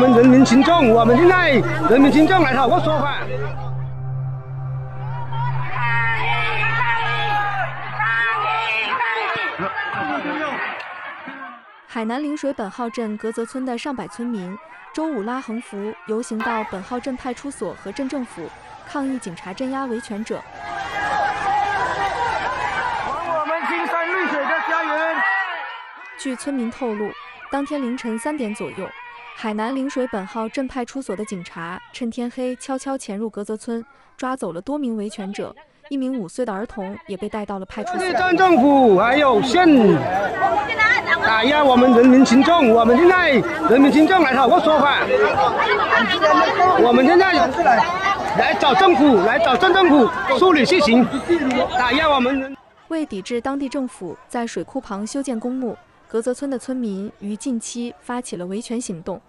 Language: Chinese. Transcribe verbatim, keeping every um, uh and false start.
们人民群众，我们现在人民群众来讨个说法。 海南陵水本号镇格泽村的上百村民周五拉横幅游行到本号镇派出所和镇政府，抗议警察镇压维权者。 还我们青山绿水的家园！ 据村民透露，当天凌晨三点左右，海南陵水本号镇派出所的警察趁天黑悄悄潜入格泽村，抓走了多名维权者。 一名五岁的儿童也被带到了派出所。 镇政府还有县打压我们人民群众，我们现在人民群众来讨个说法。我们现在来找政府，来找镇政府处理事情，打压我们人。 为抵制当地政府在水库旁修建公墓，格泽村的村民于近期发起了维权行动。